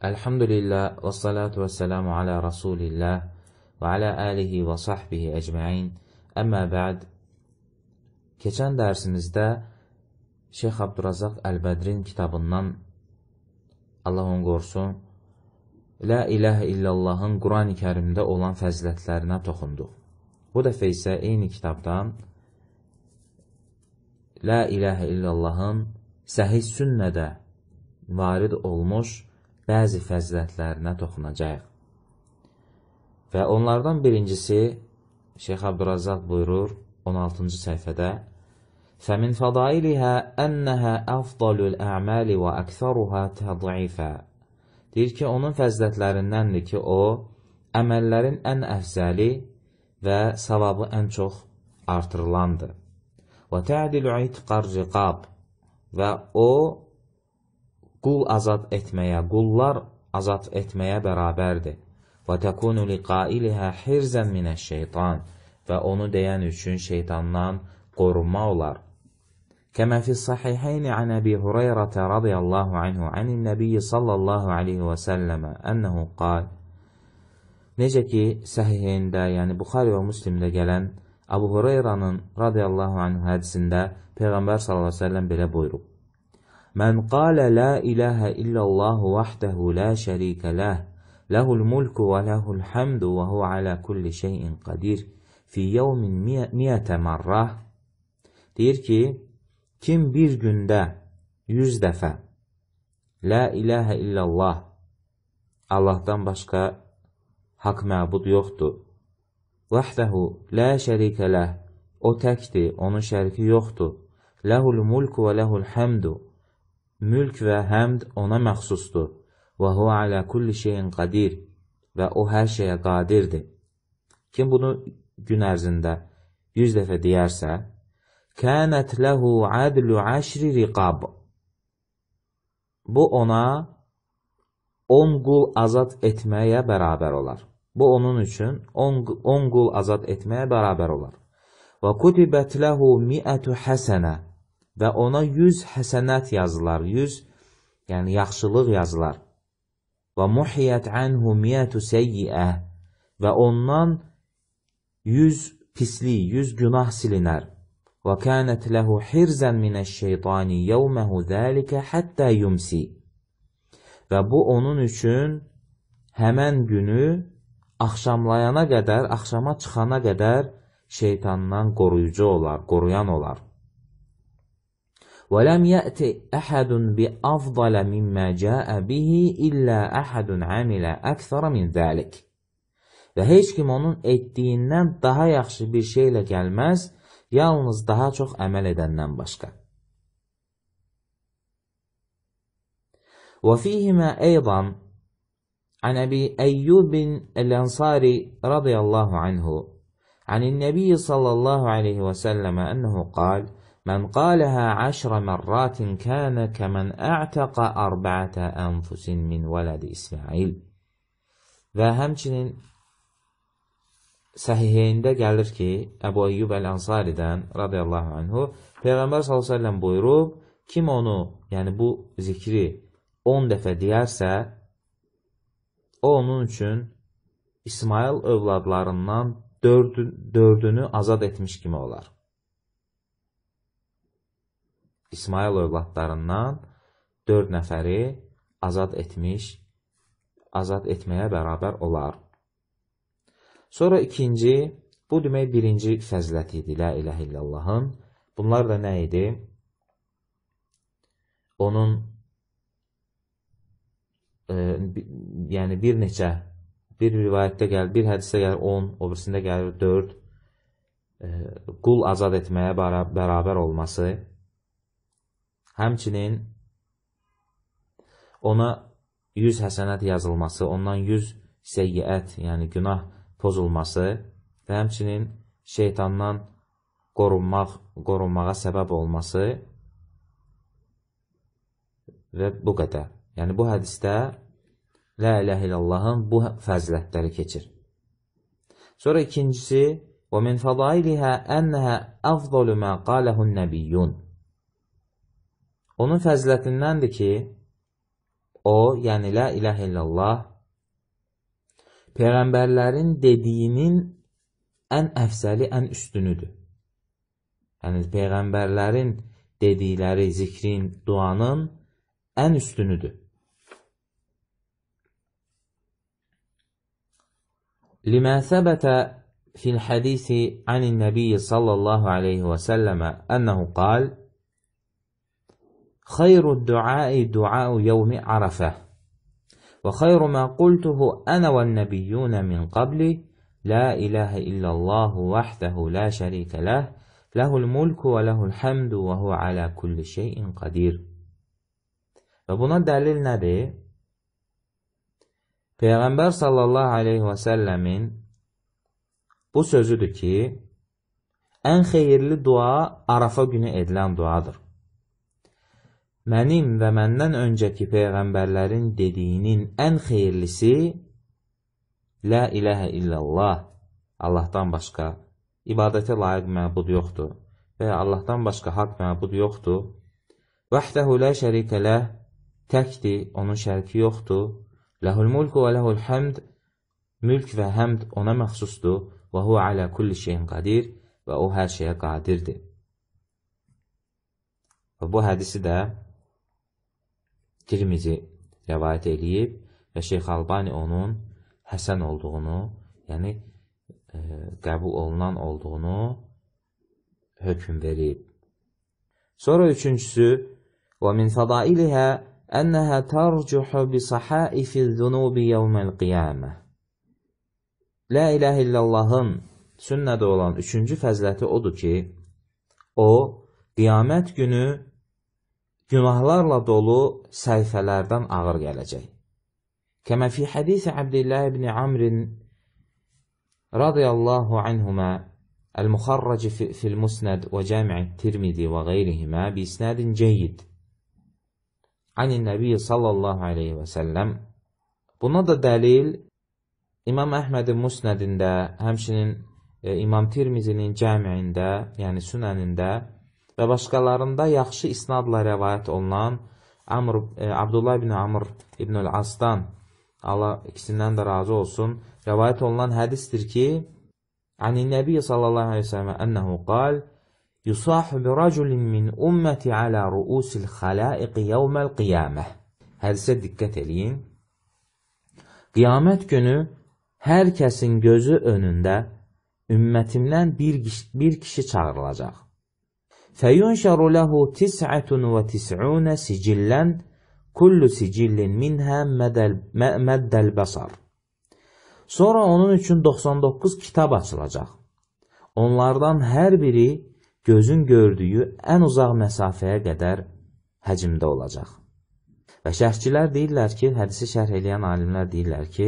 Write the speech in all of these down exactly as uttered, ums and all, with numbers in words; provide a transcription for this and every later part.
Elhamdülillah və salatu və selamu alə Rasulillah və alə alihi və sahbihi əcməin. Əmmə bə'd, keçən dərsimizdə Şeyx Abdurazaq Əl-Bədrin kitabından, Allah onu qorusun, La ilahə illallahın Quran-ı Kərimdə olan fəzilətlərinə toxunduq. Bu dəfə isə eyni kitabdan La ilahə illallahın səhih sünnədə varid olmuş bəzi fəzilətlərinə toxunacaq. Və onlardan birincisi, Şeyx Abdurazaq buyurur on altıncı səhifədə, فَمِنْ فَضَائِلِهَا أَنَّهَا أَفْضَلُ الْأَعْمَالِ وَأَكْثَرُهَا تَضْعِيفًا. Deyir ki, onun fəzilətlərindəndir ki, o, əməllərin ən əfzəli və savabı ən çox artırılandır. وَتَعْدِلُ عِتْقَ الرِّقَابِ. Və o, qul azad etməyə, qullar azad etməyə bərabərdir. وَتَكُونُ لِقَائِلِهَا حِرْزًا مِنَ الشَّيْطَانِ. Və onu deyən üçün şeytandan qorunma olar. كما في الصحيحين عن أبي هريرة رضي الله عنه عن النبي صلى الله عليه وسلم أنه قال. Necə ki, səhihində, yəni Buxari və Müslimdə gələn Abu Hureyranın radiyallahu anh hədisində Peyğəmbər sallallahu aleyhi ve sellem belə buyurub. Mən qalə la ilahə illəllahu vahdehu la şərikə ləh, ləhul mulku və ləhul həmdu və huvə alə kulli şeyin qadir fi yevmin miyyətə mərrah. Deyir ki, kim bir gündə yüz dəfə la ilahə illallah, Allahdan başqa haqq məbud yoxdur, vəhdəhu la şərikə ləh, o təkdir, onun şəriki yoxdur, ləhul mulku və ləhul həmdu, mülk və həmd ona məxsusdur, və huvə alə kulli şeyin qadir, və o hər şeyə qadirdir. Kim bunu gün ərzində yüz dəfə deyərsə, kənət ləhu adlu əşri riqab. Bu ona on qul azad etməyə bərabər olar. Bu onun üçün on qul azad etməyə bərabər olar. Və kutibət ləhu mi'ətü həsənə. Və ona yüz həsənət yazılar, yüz, yəni yaxşılıq yazılar. Və muhiyyət anhu mi'ətü səyyiə. Və ondan yüz pislik, yüz günah silinər. Və kənət ləhu hirzən minəş-şeytani yevməhu zəlikə həttə yumsi. Və bu onun üçün həmən günü axşamlayana qədər, axşama çıxana qədər şeytandan qoruyucu olar, qoruyan olar. وَلَمْ يَأْتِ أَحَدٌ بِأَفْضَلَ مِمَّا جَاءَ بِهِ إِلَّا أَحَدٌ عَمِلَ أَكْثَرَ مِنْ ذَلِكِ. Və heç kim onun etdiyindən daha yaxşı bir şeylə gəlməz, yalnız daha çox əməl edəndən başqa. وَفِيهِمَا أَيْضًا عن أبي أيوب الأنصاري رضي الله عنه عن النبي صلى الله عليه وسلم أنه قال من قالها عشر مرات كان كمن أعتق أربعة أنفس من ولد إسماعيل. Və həmçinin səhihində gəlir ki, Əbu Əyyub Əl-Ansaridən radiyallahu anhu Peyğəmbər sallallahu əleyhi və səlləm buyurub, kim onu, yəni bu zikri on dəfə deyərsə, o onun üçün İsmail övladlarından dördünü azad etmiş kimi olar. İsmail övladlarından dörd nəfəri azad etmiş, azad etməyə bərabər olar. Sonra ikinci, bu demək birinci fəzilət idi, la ilahə illallahın. Bunlar da nə idi? Onun e, yəni bir neçə, bir rivayətdə gəlir, bir hədisdə gəlir on, o birisində gəlir dörd, e, qul azad etməyə bərabər olması, həmçinin ona yüz həsənət yazılması, ondan yüz səyyiət, yəni günah pozulması və həmçinin şeytandan qorunmaq, qorunmağa səbəb olması və bu qədər. Yəni bu hədisdə La ilahə illallahın bu fəzilətləri keçir. Sonra ikincisi وَمِنْ فَضَائِلِهَا أَنَّهَا أَفْضَلُ مَا قَالَهُ النَّبِيُّونَ. Onun fəzilətindəndir ki, o, yəni la ilahe illallah, Peyğəmbərlərin dediyinin ən əfsəli, ən üstünüdür. Yəni, Peyğəmbərlərin dedikləri zikrin, duanın ən üstünüdür. لما ثبت في الحديث عن النبي صلى الله عليه وسلم أنه قال: خير الدعاء دعاء يوم عرفة، وخير ما قلته أنا والنبيون من قبل لا إله إلا الله وحده لا شريك له له الملك وله الحمد وهو على كل şeyin qadir. Və buna dəlil nədir? Peyğəmbər sallallahu aleyhi və səlləmin bu sözüdür ki, ən xeyirli dua Arafa günü edilən duadır. Mənim və məndən öncəki Peyğəmbərlərin dediyinin ən xeyirlisi La ilahə illallah, Allahdan başqa ibadətə layiq məbud yoxdur və ya Allahdan başqa haqq məbud yoxdur. Vəhdəhu la şərikə ləh, təkdir, onun şəriki yoxdur. Ləhul mulku və ləhul həmd, mülk və həmd ona məxsusdur. Və huvə alə kulli şeyin qadir, və o hər şeyə qadirdir. Və bu hədisi də Tirmizi rəvayət eləyib və Şeyx Albani onun həsən olduğunu, yəni e, qəbul olunan olduğunu hökm verib. Sonra üçüncüsü, və min fədailihə ənəhə tərcuhu bi sahaifi zunubi yevməl qiyamə. La ilahə illallahın sünnədə olan üçüncü fəziləti odur ki, o, qiyamət günü günahlarla dolu səhifələrdən ağır gələcək. Kəmə fi hədisi Abdillah ibn Amrin radiyallahu anhumə el-muxarraci fil musnəd və cəmi'i Tirmidi və qeyrihimə bi isnədin ceyyid anin nəbiyyə sallallahu aleyhi və səlləm. Buna da dəlil İmam Əhmədin musnədində, həmçinin e, İmam Tirmizinin cəmiində, yəni sünənində və başqalarında yaxşı isnadla rəvayət olunan Amr, e, Abdullah ibn Amr ibn el-Asdan, Allah ikisindən də razı olsun, rəvayət olunan hədisdir ki, Anin Nəbiyyə sallallahu aleyhi ve sellem ənəhu qal: Yusahu bi raculin min umməti alə ruusil xalaiqi yevməl qiyamə. Hədisə diqqət eləyin. Qiyamət günü hər kəsin gözü önündə ümmətimdən bir, bir kişi çağırılacaq. Fəyunşəru ləhu tis'ətun və tis'unə sicillən kullu sicillin minhə məddəl bəsar. Sonra onun üçün doxsan doqquz kitab açılacaq. Onlardan hər biri gözün gördüyü ən uzaq məsafəyə qədər həcmdə olacaq. Və şərhçilər deyirlər ki, hədisi şərh eləyən alimlər deyirlər ki,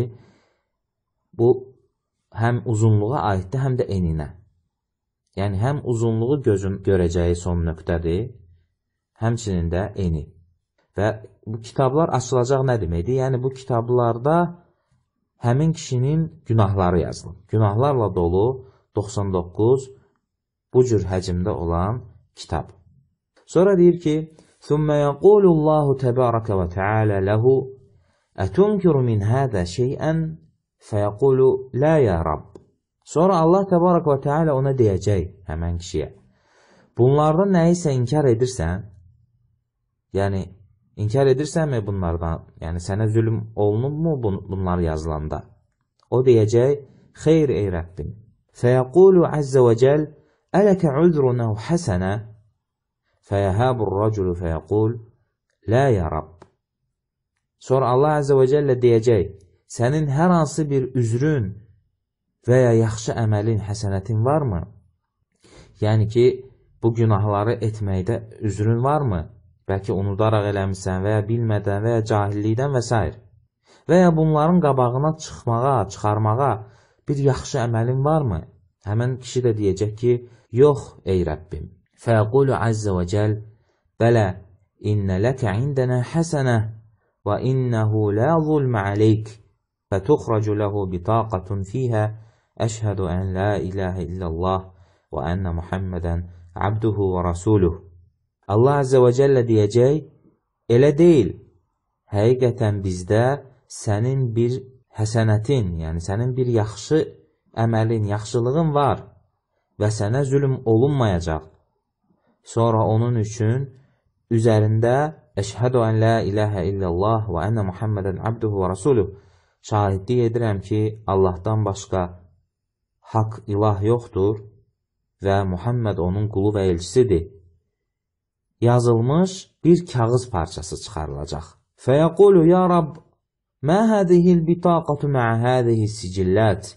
bu həm uzunluğa aiddir, həm də eninə. Yəni, həm uzunluğu gözün görəcəyi son nöqtədir, həmçinin də eni. Və bu kitablar açılacaq nə deməkdir? Yəni, bu kitablarda həmin kişinin günahları yazılır. Günahlarla dolu doxsan doqquz bu cür həcmdə olan kitab. Sonra deyir ki, ثُمَّ يَقُولُ اللّٰهُ تَبَارَكَ وَتَعَالَى لَهُ أَتُنْكِرُ مِنْ هَذَا شَيْئًا فَيَقُولُ لَا يَا رَبِّ. Sonra Allah Təbarək və Teala ona deyəcək həmən kişiyə, bunlardan nəyisə inkar edirsən, yəni inkar edirsənmi bunlardan, yəni sənə zülm olunubmu bunlar yazılanda? O deyəcək, xeyr ey Rəbbim. Fəyəqulu əzzə və cəl, ələkə udrunəhu həsənə, fəyəhəbur rəculu fəyəqul, lə ya Rabb. Sonra Allah əzzə və cəllə deyəcək, sənin hər hansı bir üzrün və ya yaxşı əməlin, həsənətin varmı? Yəni ki, bu günahları etməkdə üzrün varmı? Bəlkə unudaraq eləmişsən və ya bilmədən və ya cahillikdən və s. Və ya bunların qabağına çıxmağa, çıxarmağa bir yaxşı əməlin varmı? Həmən kişi də deyəcək ki, yox ey Rəbbim. Fəyəqulu əzzə və cəl, bələ, innə ləkə indənə həsənə və innəhu lə zulmə aleyk, fətuxracu ləhu bitaqatun fiyhə, əşhədu ən la ilahə illallah və ənə Muhammədən abduhu və rasuluh. Allah Əzzə və Cəllə deyəcək, elə deyil, həqiqətən bizdə sənin bir həsənətin, yəni sənin bir yaxşı əməlin, yaxşılığın var və sənə zülm olunmayacaq. Sonra onun üçün üzərində əşhədu ən la ilahə illallah və ənə Muhammədən abduhu və rasuluh şahidlik edirəm ki, Allahdan başqa haqq ilah yoxdur və Muhammed onun qulu və elçisidir. Yazılmış bir kağız parçası çıxarılacaq. Fəyəqulu ya Rab, mə hədihil bitaqatu mə'ə hədihil sicillət?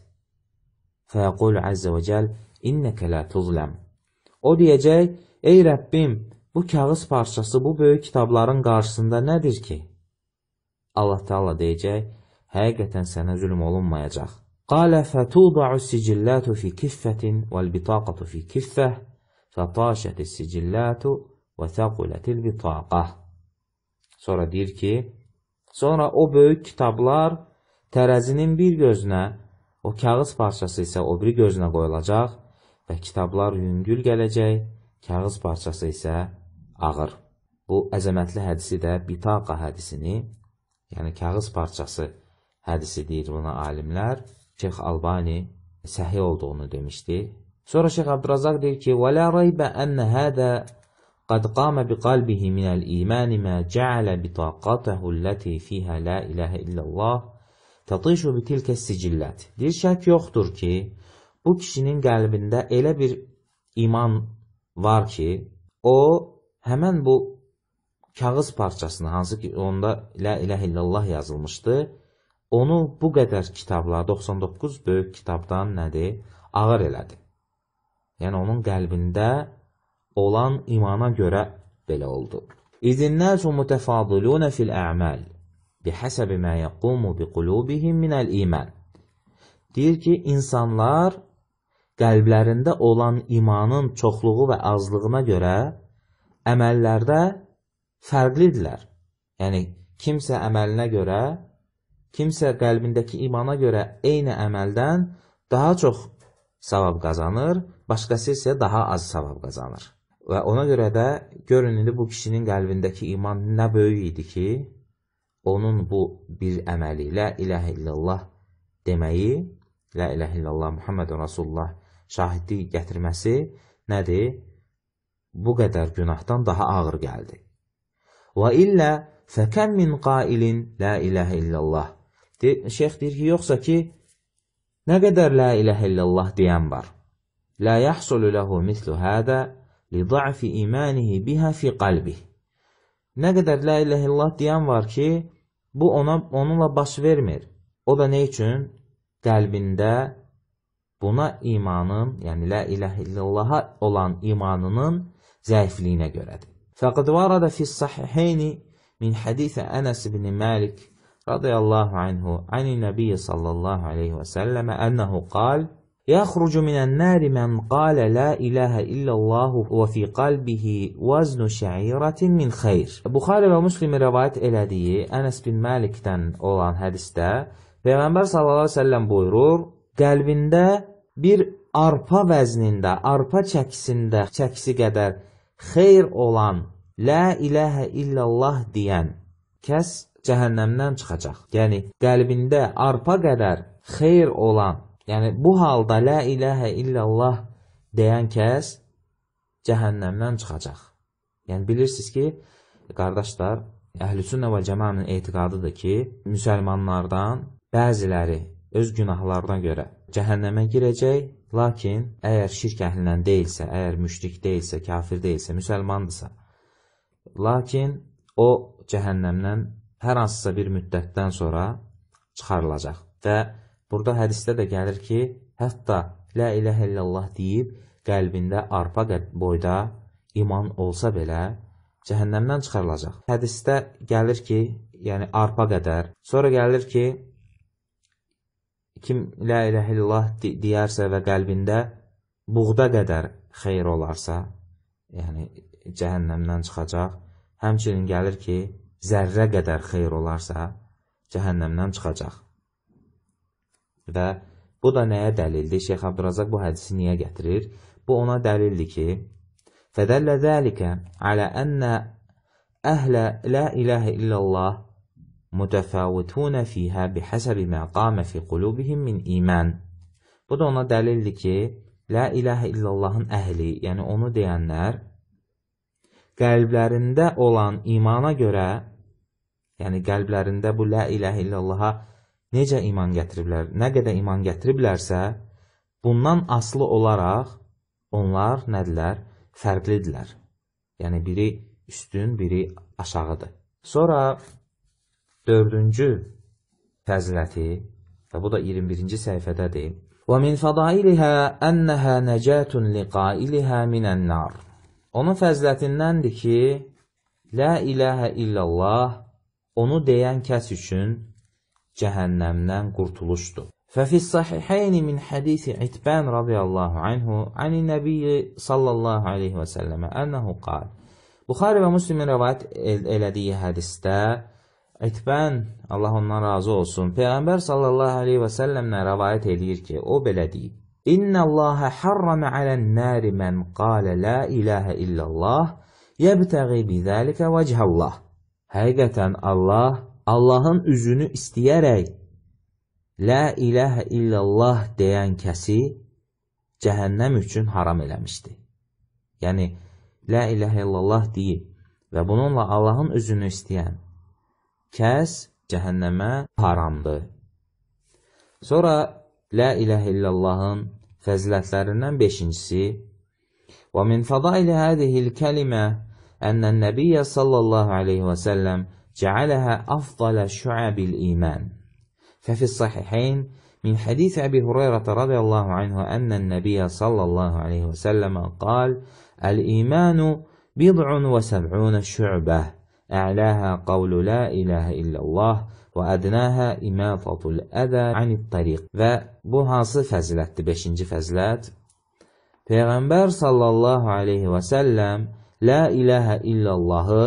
Fəyəqulu əzzə və cəl, innəkə lə tuzləm. O deyəcək, ey Rəbbim, bu kağız parçası bu böyük kitabların qarşısında nədir ki? Allah Teala deyəcək, həqiqətən sənə zülm olunmayacaq. Qalə fətuda'u sicillətu fi kiffətin vəl-bitaqatu fi kiffəh fətaşətis sicillətu və thəqulətil bitaqah. Sonra deyir ki, sonra o böyük kitablar tərəzinin bir gözünə, o kağız parçası isə o biri gözünə qoyulacaq və kitablar yüngül gələcək, kağız parçası isə ağır. Bu əzəmətli hədisi də bitaqa hədisini, yəni kağız parçası hədisi deyir buna alimlər. Şeyx Albani səhih olduğunu demişdi. Sonra Şeyx Abdurrazaq deyir ki, وَلَا رَيْبَ أَنَّ هَذَا قَدْ قَامَ بِقَلْبِهِ مِنَ الْإِيمَانِ مَا جَعَلَ بِطَاقَتَهُ الَّتِي فِيهَا لَا إِلَهَ إِلَّا اللّٰهِ تَطِيشُ بِتِلْكَ السِّجِلَّةِ. Bir şək yoxdur ki, bu kişinin qəlbində elə bir iman var ki, o həmən bu kağız parçasını, hansı ki onda La İlahe illallah yazılmışdı, onu bu qədər kitablar, doxsan doqquz böyük kitabdan nədir? Ağır elədi. Yəni onun qəlbində olan imana görə belə oldu. İzinnəsu mutəfadilunə fil ə'məl bihəsəbi mə yəqumu bi qulubihim minəl iman. Deyir ki, insanlar qəlblərində olan imanın çoxluğu və azlığına görə əməllərdə fərqlidirlər. Yəni, kimsə əməlinə görə, kimsə qəlbindəki imana görə eyni əməldən daha çox savab qazanır, başqası isə daha az savab qazanır. Və ona görə də görün, indi bu kişinin qəlbindəki iman nə böyük idi ki, onun bu bir əməli, La İlahe illallah deməyi, La İlahe illallah Muhammedun Rasulullah şahidlik gətirməsi nədir? Bu qədər günahdan daha ağır gəldi. Və illə fəkəm min qailin La İlahe illallah. Şeyx deyir ki, yoxsa ki, nə qədər La İlahe illallah deyən var. La yəhsulu ləhu mislu hədə li da'fi imanihi biha fi qalbih. Nə qədər La İlahe illallah deyən var ki, bu ona onunla baş vermir. O da nə üçün? Qəlbində buna imanın, yəni La İlahe illallaha olan imanının zəifliyinə görədir. Fəqad varadə fis-sahiheyni min hadisə Ənəs ibn Malik radiyallahu anhu ani Nəbiyyə sallallahu aleyhi və səlləmə ənəhu qal yəxrucu minən-nəri mən qalə la ilahə illallahu və fi qalbihi vəznu şəirətin min xeyr. Buxari və Müslim rəvayət elədiyi Ənəs bin Malikdən olan hədisdə Peyğəmbər sallallahu aleyhi və səlləm buyurur, qəlbində bir arpa vəznində, arpa çəkisində, çəkisi qədər xeyr olan La ilahə illallah deyən kəs cəhənnəmdən çıxacaq. Yəni, qəlbində arpa qədər xeyr olan, yəni bu halda La ilahə illallah deyən kəs cəhənnəmdən çıxacaq. Yəni, bilirsiniz ki, qardaşlar, Əhl-i-Sünnə və Cəmanın etiqadıdır ki, müsəlmanlardan bəziləri öz günahlarına görə cəhənnəmə girəcək, lakin əgər şirk əhlindən deyilsə, əgər müşrik deyilsə, kafir deyilsə, müsəlmandırsa, lakin o cəhənnəmdən hər hansısa bir müddətdən sonra çıxarılacaq. Və burada hədisdə də gəlir ki, hətta La ilahə illallah deyib, qəlbində arpa boyda iman olsa belə, cəhənnəmdən çıxarılacaq. Hədisdə gəlir ki, yəni arpa qədər, sonra gəlir ki, kim La ilahə illallah deyərsə və qəlbində buğda qədər xeyr olarsa, yəni cəhənnəmdən çıxacaq. Həmçinin gəlir ki, zərrə qədər xeyr olarsa, cəhənnəmdən çıxacaq. Və bu da nəyə dəlildir? Şeyx Abdurrazaq bu hədisi niyə gətirir? Bu ona dəlildir ki, فَدَلَّ ذَلِكَ عَلَى أَنَّ أَهْلَ لَا إِلَهَ إِلَّا اللّٰهِ mutafavitun fiha bihasabi ma qama fi qulubihim min iman. Bu da ona dəlildir ki, la ilahe illallahın əhli, yəni onu deyənlər qəlblərində olan imana görə, yəni qəlblərində bu la ilahe illallaha necə iman gətiriblər, nə qədər iman gətiriblərsə, bundan asılı olaraq onlar nədirlər? Fərqlidirlər. Yəni biri üstün, biri aşağıdır. Sonra dördüncü fəziləti, və bu da iyirmi birinci səhifədədir. وَمِنْ فَضَائِلِهَا أَنَّهَا نَجَاتٌ لِقَائِلِهَا مِنَ النَّارِ. Onun fəzilətindəndir ki, la ilahə illallah onu deyən kəs üçün cəhənnəmdən qurtuluşdur. فَفِي الصَّحِحَيْنِ مِنْ حَدِيثِ عِتْبَانِ رَضِيَ اللّٰهُ عَنْهُ عَنِ النَّبِيِّ صَلَّى اللّٰهُ عَلَيْهِ وَسَلَّمَ أَنَّهُ قَالَ. Buxari və Müslimin rəvayət elədiyi hədisdə İtbən, Allah ondan razı olsun, Peyğəmbər sallallahu aleyhi və səlləmlə rəvayət edir ki, o belə deyib: İnna Allaha harrama alən-nari men qala la ilahe illallah yebtəği bizəlikə vəchallah. Həqiqətən Allah, Allahın üzünü istəyərək la ilahe illallah deyən kəsi cəhənnəm üçün haram eləmişdi. Yəni, la ilahe illallah deyib və bununla Allahın üzünü istəyən kəs cəhənnəmə haramdır. Sonra la ilahe illallahın fəzilətlərindən beşincisi وَمِنْ فَضَائِلِ هَذِهِ الْكَلِمَةِ أَنَّ النَّبِيَّ صَلَّى اللّٰهُ عَلَيْهِ وَسَلَّمْ جَعَلَهَا أَفْضَلَ شُعَبِ الْإِيمَانِ ففي الصحيحين من حديث أبي هريرة رضي الله عنه أن النبي صلى الله عليه وسلم قال الإيمان بضع وسبعون شعبة أعلاها قول لا إله إلا الله وأدناها إماطة الأذى عن الطريق. Və bu hansı fəzilətdir? beşinci fəzilət. Peyğəmbər sallallahu aleyhi və səlləm la ilahə illallahı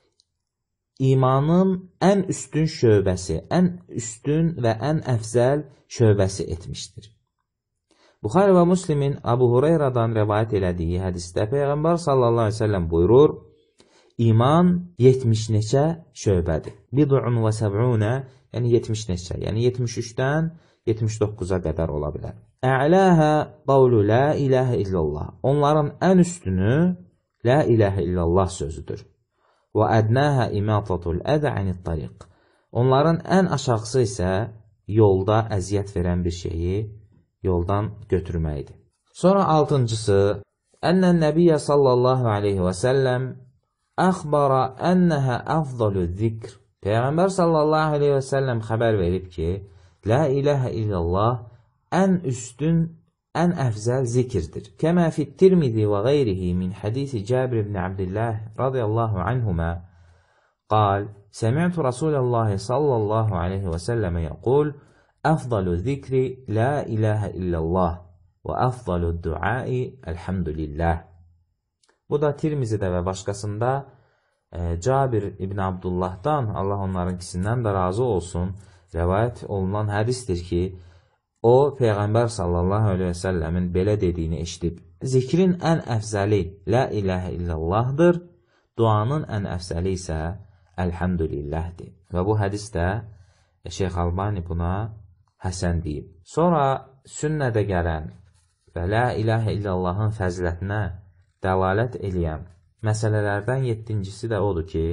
imanın ən üstün şöbəsi, ən üstün və ən əfzəl şöbəsi etmişdir. Buxari və Müslimin Abu Hureyradan rəvayət elədiyi hədisdə Peyğəmbər sallallahu aleyhi və səlləm buyurur: İman yetmiş neçə şöbədir. Bid'un və səb'unə, yəni yetmiş neçə, yəni yetmiş üçdən yetmiş doqquza qədər ola bilər. Ə'ləhə qavlu la ilahə illallah. Onların ən üstünü la ilahə illallah sözüdür. Və ədnəhə imatatul ədə anit tariq. Onların ən aşağısı isə yolda əziyyət verən bir şeyi yoldan götürməkdir. Sonra altıncısı, ənnən nəbiyyə sallallahu aleyhi və səlləm əxbara ənəhə əfdalu zikr. Peyğəmbər sallallahu aleyhi və səlləm xəbər verib ki, la ilahə illallah ən üstün, ən əfzəl zikirdir. Kəmə fit-Tirmizi və qeyrihi min hədisi Cabir ibn Abdillah radiyallahu anhuma qal, səmi'tu Rasulallah sallallahu aleyhi və səlləmə yəqul, əfdalu zikri la ilahə illallah və əfdalu duai elhamdülillah. Bu da Tirmizidə və başqasında e, Cabir ibn Abdullahdan, Allah onların ikisindən də razı olsun, rəvayət olunan hədisdir ki, o, Peyğəmbər sallallahu aleyhi və səlləmin belə dediyini eşidib. Zikrin ən əfzəli la ilahə illallahdır, duanın ən əfzəli isə elhamdülillahdir. Və bu hədisdə Şeyx Albani buna həsən deyib. Sonra sünnədə gələn və la ilahə illallahın fəzilətinə dəlalət eləyən məsələlərdən yettincisi də odur ki,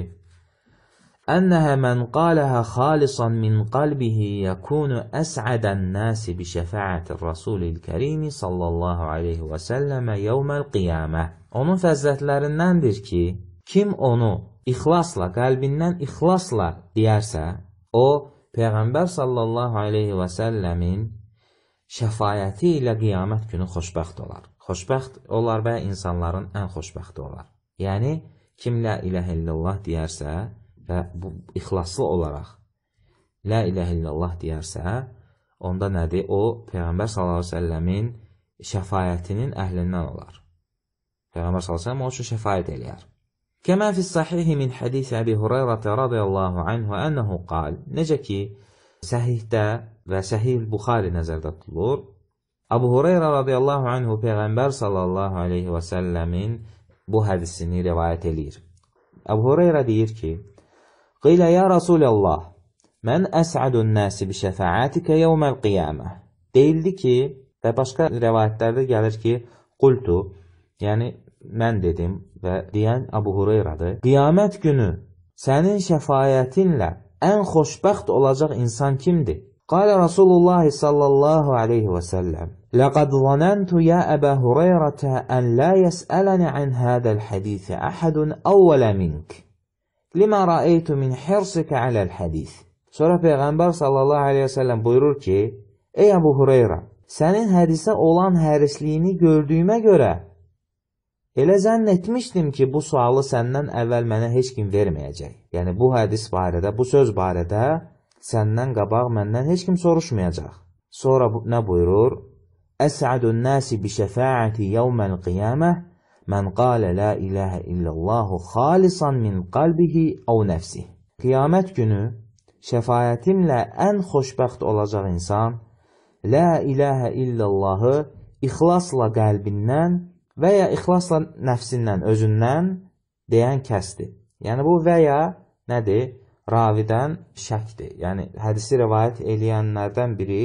Ənəhə mən qaləhə xalisan min qalbihi yəkunu əsədən nəsi bi şəfəətir Rasulil Kərimi sallallahu aleyhi və səlləmə yevməl qiyamə. Onun fəzilətlərindəndir ki, kim onu ixlasla, qəlbindən ixlasla deyərsə, o, Peyğəmbər sallallahu aleyhi və səlləmin şəfayəti ilə qiyamət günü xoşbəxt olar. Xoşbəxt olar və insanların ən xoşbəxti olar. Yəni, kim la ilahə illallah deyərsə və bu ixlaslı olaraq la ilahə illallah deyərsə, onda nədir? O, Peyğəmbər sallallahu aleyhi və səlləmin şəfayətinin əhlindən olar. Peyğəmbər sallallahu aleyhi və səlləm o üçün şəfayət eləyər. Kəmə fis-sahih min hadis Əbi Hüreyrə radiyallahu anhu ənəhu qal. Necə ki, səhihdə və səhih Buxari nəzərdə tutulur. Əbu Hüreyrə radiyallahu anhu Peyğəmbər sallallahu aleyhi və səlləmin bu hədisini rivayət eləyir. Əbu Hüreyrə deyir ki, Qilə ya Rasulallah, Mən əs'adun nəsi bi şəfa'atikə yevməl qiyamə. Deyildi ki, və başqa rəvayətlərdə gəlir ki, qultu, yəni mən dedim və deyən Əbu Hureyradır. Qiyamət günü sənin şəfayətinlə ən xoşbəxt olacaq insan kimdir? Qalə Rasulullah sallallahu aleyhi və səlləm. Ləqəd zanəntu ya Əbə Hureyrətə ən la yəsələni ən hədəl hədisi əhədun əvvələ mink. Limə rəeytu min hirsikə aləl hədis. Sonra Peyğəmbər sallallahu aleyhi və səlləm buyurur ki, ey Əbu Hureyra, sənin hədisə olan hərisliyini gördüyümə görə elə zənn etmişdim ki, bu sualı səndən əvvəl mənə heç kim verməyəcək. Yəni, bu hədis barədə, bu söz barədə səndən qabaq məndən heç kim soruşmayacaq. Sonra nə buyurur? Əs'adun nəsi bi şəfa'ati yevməl qiyamə mən qalə la ilahə illəllahu xalisan min qalbihi əv nəfsih. Qiyamət günü şəfayətimlə ən xoşbəxt olacaq insan la ilahə illallahı ixlasla qəlbindən və ya ixlasla nəfsindən, özündən deyən kəsdir. Yəni, bu və ya nədir? Ravidən şəkdir. Yəni, hədisi rivayət eləyənlərdən biri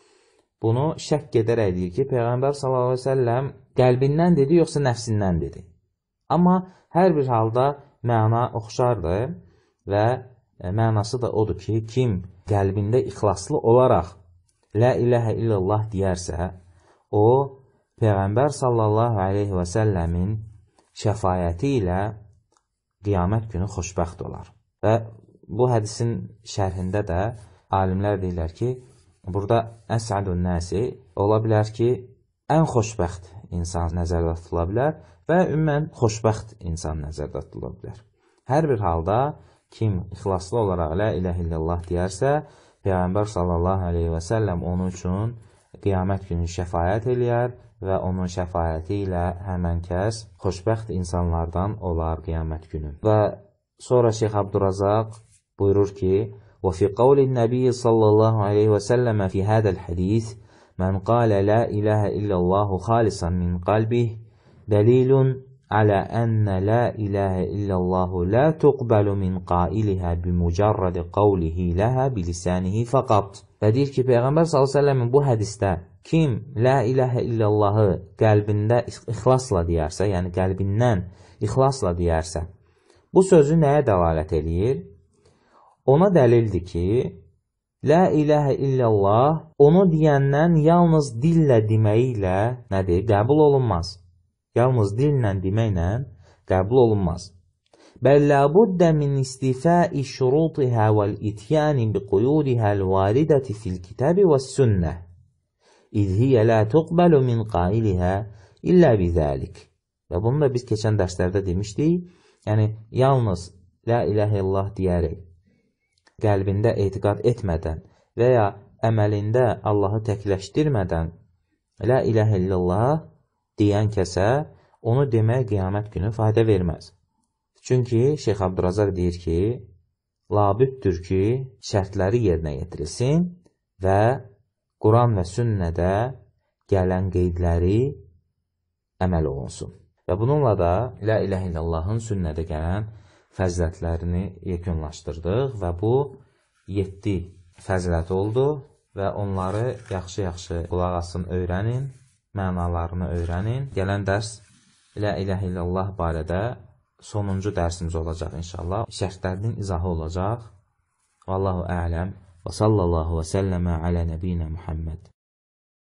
bunu şək gedərək deyir ki, Peyğəmbər sallallahu aleyhi ve səlləm qəlbindən dedi, yoxsa nəfsindən dedi. Amma hər bir halda məna oxşardır və mənası da odur ki, kim qəlbində ixlaslı olaraq la ilahə illallah deyərsə, o, Peyğəmbər sallallahu aleyhi və səlləmin şəfayəti ilə qiyamət günü xoşbəxt olar. Və bu hədisin şərhində də alimlər deyirlər ki, burada əs'adun nəsi ola bilər ki, ən xoşbəxt insan nəzərdə tutula bilər və ümumən xoşbəxt insan nəzərdə tutula bilər. Hər bir halda kim ixlaslı olaraq la ilahə illallah deyərsə, Peyğəmbər sallallahu aleyhi və səlləm onun üçün qiyamət günü şəfayət eləyər və onun şəfayəti ilə həmən kəs xoşbəxt insanlardan olar qiyamət günü. Və sonra Şeyx Abdurazaq buyurur ki, وفي قول النبي صلى الله عليه وسلم في هذا الحديث من قال لا إله إلا الله خالصا من قلبه دليل على أن لا إله إلا الله لا تقبل من قائلها بمجرد قوله لها بلسانه فقط. Və deyir ki, Peyğəmbər sallallahu əleyhi və səlləmin bu hədisdə kim la ilahə illallahı qəlbində ixlasla deyərsə, yəni qəlbindən ixlasla deyərsə, bu sözü nəyə dəlalət eləyir? Ona dəlildir ki, la ilahə illallah onu deyəndən yalnız dillə deməyi ilə nədir? Qəbul olunmaz. Yalnız dillə deməklə qəbul olunmaz. Bəl labuddə min istifai şurutihə vəl-ityani biquyudihəl varidəti fil kitabi və sünnə İz hiyə la tuqbəlu min qailihə illə bizəlik. Və bunu da biz keçən dərslərdə demişdik. Yəni, yalnız la ilahə illallah deyərək, qəlbində etiqad etmədən və ya əməlində Allahı təkləşdirmədən la ilahə illallah deyən kəsə onu demək qiyamət günü fayda verməz. Çünki Şeyx Abdurazaq deyir ki, labüddür ki, şərtləri yerinə yetirilsin və Quran və sünnədə gələn qeydləri əməl olunsun. Və bununla da la ilahə illallahın sünnədə gələn fəzilətlərini yekunlaşdırdıq və bu yeddi fəzilət oldu və onları yaxşı-yaxşı qulaq asın, öyrənin, mənalarını öyrənin. Gələn dərs la ilahə illallah barədə sonuncu dərsimiz olacaq inşallah. Şərtlərinin izahı olacaq. Vallahu ələm və sallallahu və səlləmə alə nəbiyinə Muhammed.